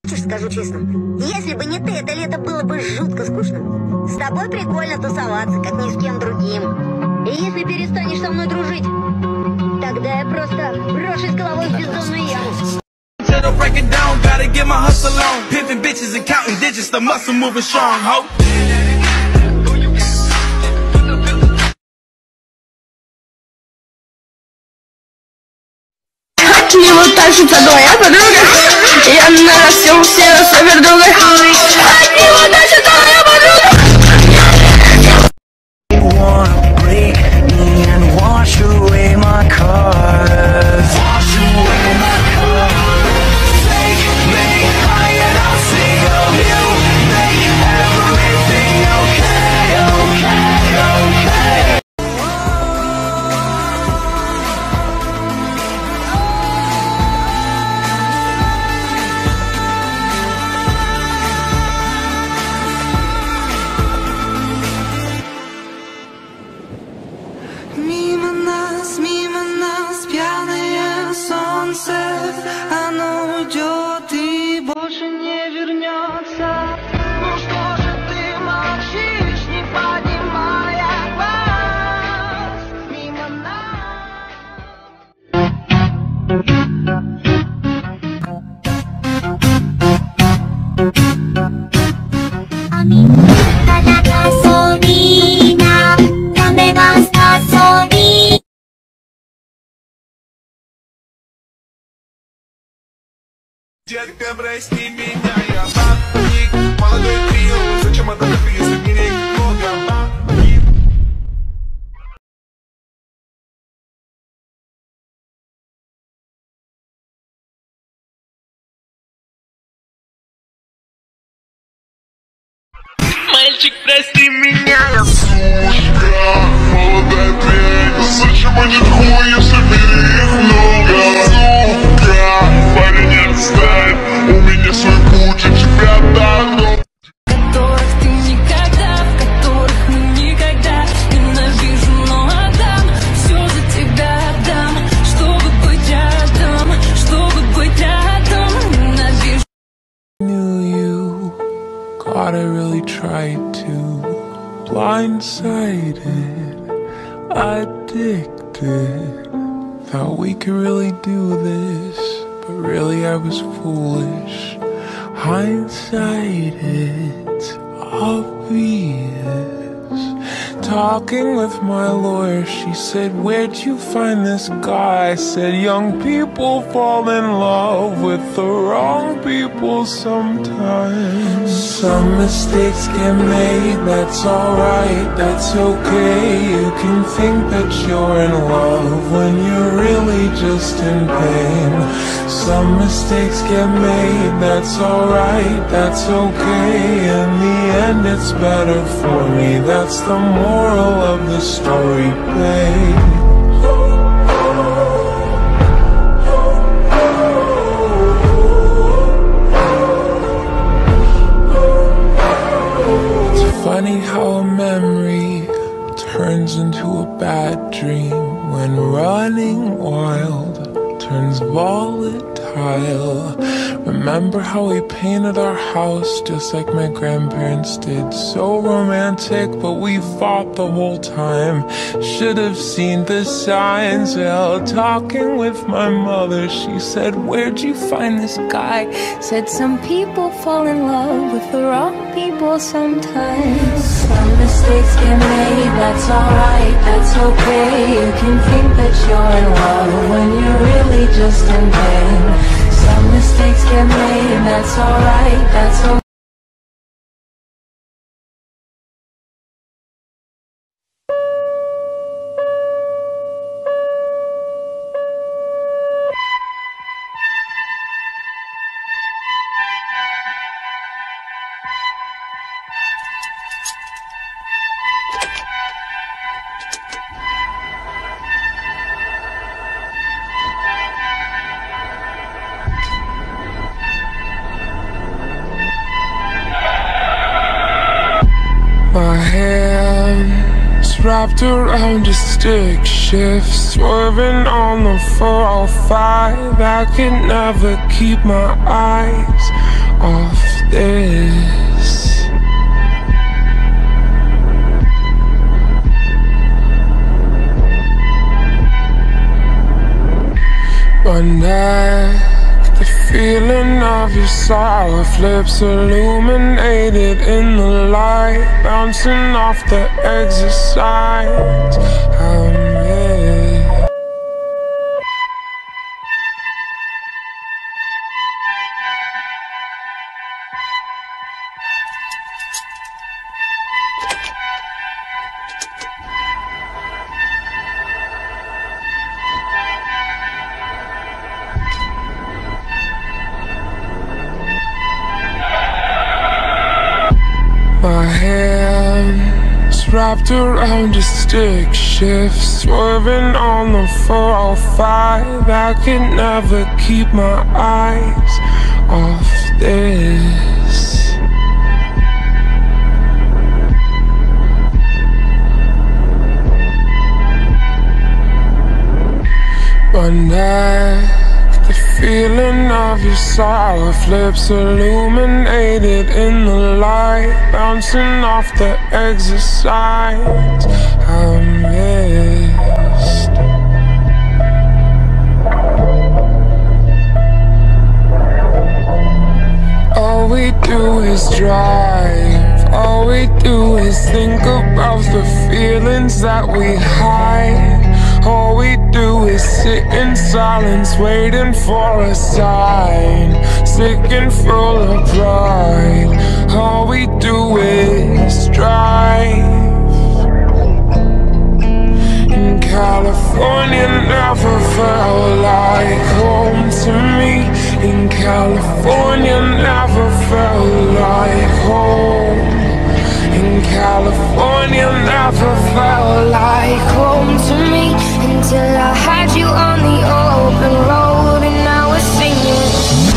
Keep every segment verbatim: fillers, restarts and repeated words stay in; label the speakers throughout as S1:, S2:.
S1: Скажу честно, если бы не ты, это лето было бы жутко скучным. С тобой прикольно тусоваться, как ни с кем другим. И если перестанешь со мной дружить, тогда я просто брошусь головой в бездонную яму.
S2: От него тащится твоя подруга. Я нарастил все супердруга. От него тащится твоя подруга.
S3: Мимо нас, мимо нас, пьяное солнце, оно уйдет и больше не вернется. Ну что же ты молчишь, не поднимая глаз? Мимо
S4: Детка, прости меня, я бабник, молодой трио, зачем это ты, если меня их много, бабник? Мальчик, прости меня, я сучка, молодая трио, зачем они хуй, если меня их много, сука, парень отстань, у меня свой путь, у тебя дорога.
S3: которых ты никогда, в которых мы никогда. Ненавижу, но отдам, все за тебя отдам, чтобы быть рядом, чтобы быть рядом. Ненавижу.
S5: Knew you, God, I really tried to. Blindsided, addicted. Thought we could really do this, but really I was foolish. Hindsight, it's obvious. Talking with my lawyer, she said, where'd you find this guy? I said, young people fall in love with the wrong people sometimes. Some mistakes get made, that's alright, that's okay. You can think that you're in love when you're really just in pain. Some mistakes get made, that's alright, that's okay. In the end it's better for me, that's the moral of the story, babe. It's funny how a memory turns into a bad dream when running wild turns volatile. Remember how we painted our house just like my grandparents did? So romantic, but we fought the whole time. Should have seen the signs. Well, talking with my mother, she said, where'd you find this guy?
S2: Said some people fall in love with the wrong people sometimes. Some mistakes get made, that's alright, that's okay. You can think that you're in love when you're really just in pain. Some mistakes get made, that's alright, that's okay.
S5: My hands wrapped around a stick shift, swerving on the four oh five. I could never keep my eyes this. My neck, the feeling of your soft lips illuminated in the light, bouncing off the exit signs. I'm in. My hands wrapped around a stick shift, swerving on the four oh five. I could never keep my eyes off this. My neck, the feeling of your soft lips illuminated in the light, bouncing off the exit signs I missed. All we do is drive, all we do is think about the feelings that we hide. All we do is sit in silence, waiting for a sign, sick and full of pride. All we do is drive. In California never felt like home to me. In California never felt like home. In California never felt like home to me, until I had you on the open road and I was singing.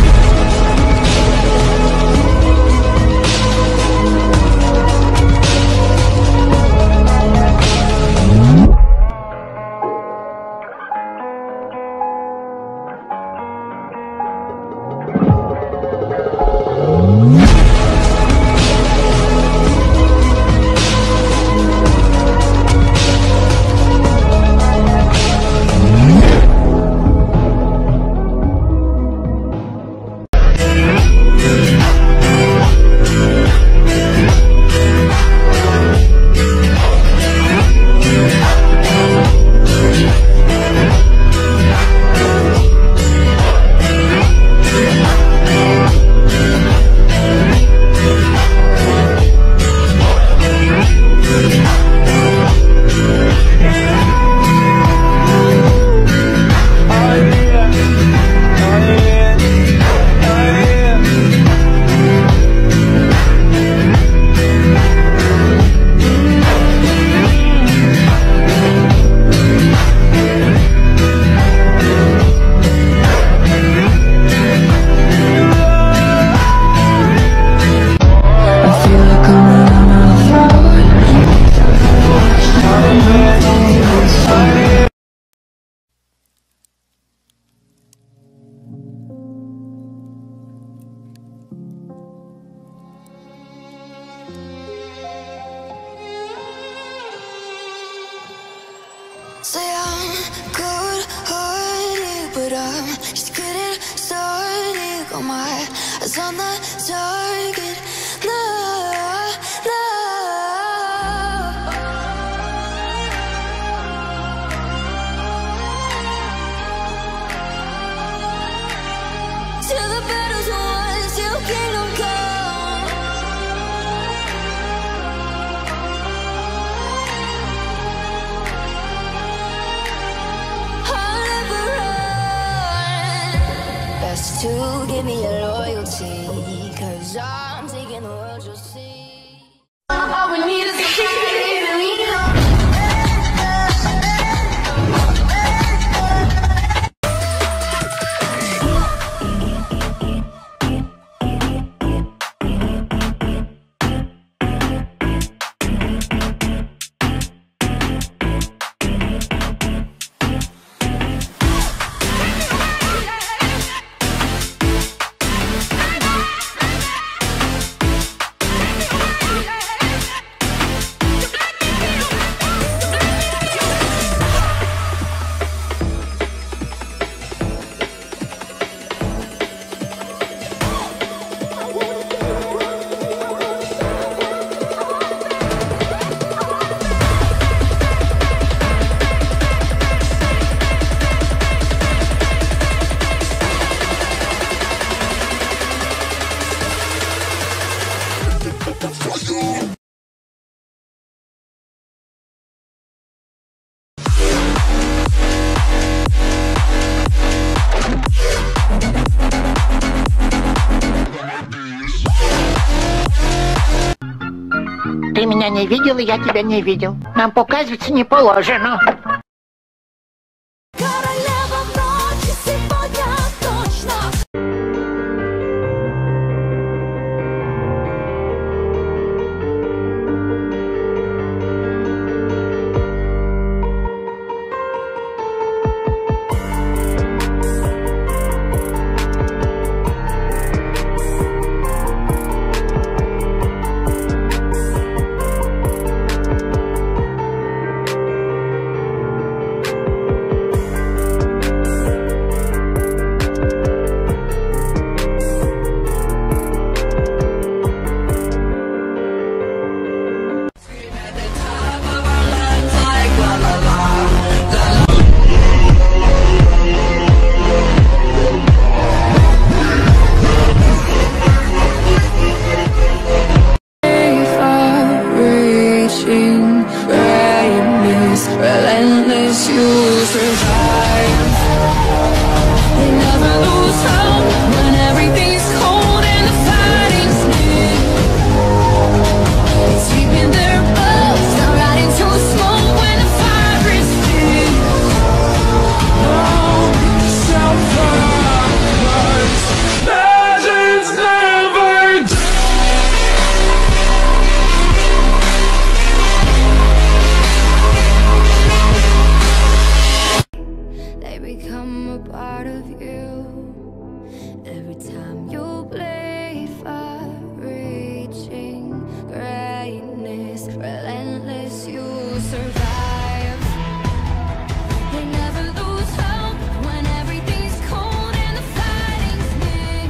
S3: Say I'm good-hearted, but I'm just getting started. Got my eyes on the target. No, no. Till the battle's won, till kingdom come. To give me your loyalty, 'cause I'm taking the world.
S6: Ты меня не видел, и я тебя не видел. Нам показываться не положено.
S3: Королева ночи сегодня точно.
S2: Relentless, you survive. They never lose hope when everything's cold and the fighting's near. It's keeping their boats not right into smoke when the fire is big. Oh, self-sacrifice. Legends never die. Become a part of you. Every time you play, far-reaching greatness, relentless, you survive. They never lose hope when everything's cold and the fighting's near.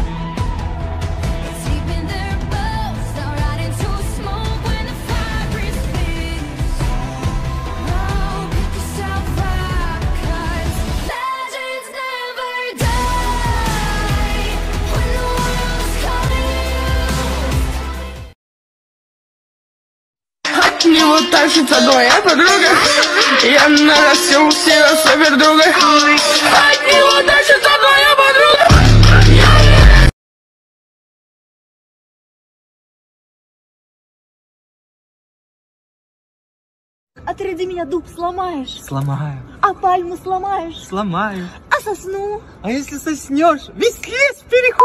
S2: It's keeping their boats not right into smoke when the fire is big. Oh, pick yourself up.
S7: От него тащится твоя подруга. Я нарастил себя супердругой. От него тащится твоя подруга.
S8: Отряди меня, дуб, сломаешь.
S9: Сломаю.
S8: А пальму сломаешь.
S9: Сломаю.
S8: А сосну.
S9: А если соснешь, весь лес переху...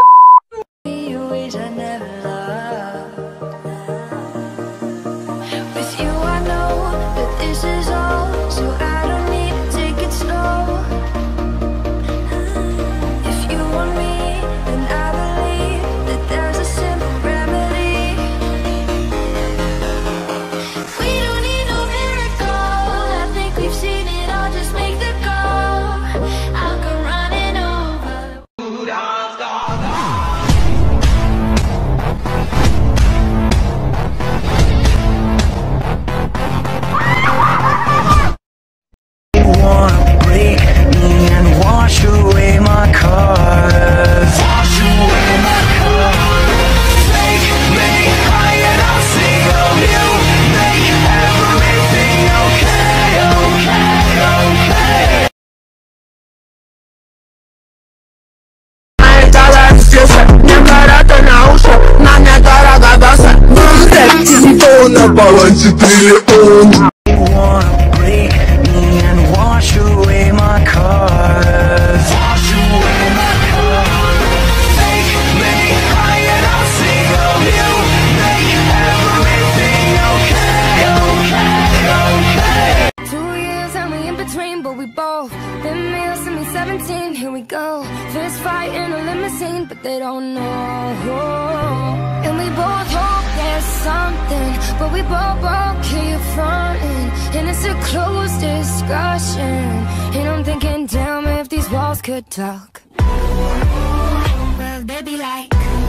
S4: На балансе триллион.
S2: Two years and we in between, but we both been meals to me seventeen. Here we go, fist fight in a limousine, but they don't know. And we both hope there's something, but we both both keep fronting, and it's a closed discussion. And I'm thinking, damn, if these walls could talk. Well, they be like